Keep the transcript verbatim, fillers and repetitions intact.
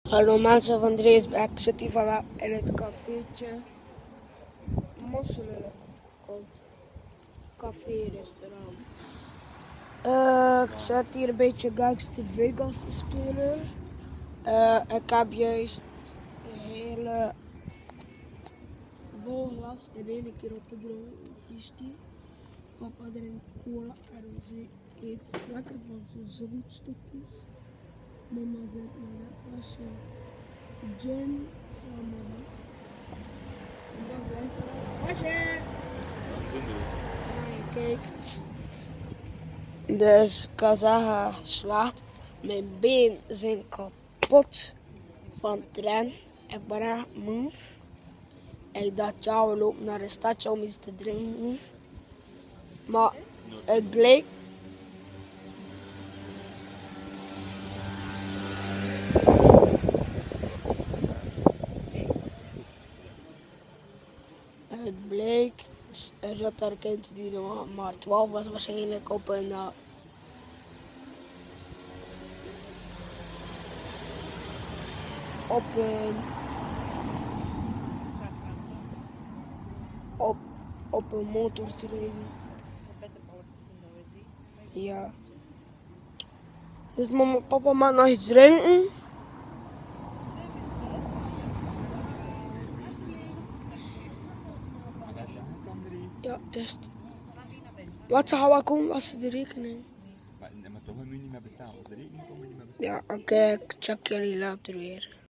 Hallo mensen van Dreesbeek, ik zit hier vandaag in het cafeetje Mosselen of café-restaurant. Uh, ik zit hier een beetje Gangster Vegas te spelen. Uh, ik heb juist een hele bol glas in één keer opgedronken, freestyle. Papa drinkt cola en Rosé eet lekker van zijn zoetstokjes. Mama zit met dat flesje gin van mama. En dat is echt wel wasje! Ja, je kijkt. Dus ik kan zeggen, geslaagd. Mijn benen zijn kapot van het rennen. Ik ben echt moe. Ik dacht, ja, we lopen naar een stadje om iets te drinken. Maar het bleek. Het bleek, er zat daar een kind die nog maar twaalf was waarschijnlijk op een uh, op een op, op een motor te rijden. Ja. Dus mama, papa maakt nog iets drinken. Ja, test. Wat zou ik komen was de rekening? Maar, maar toch moet je niet meer bestaan. Als de rekening komt, moet je niet meer bestaan. Ja, oké, okay, ik check jullie later weer.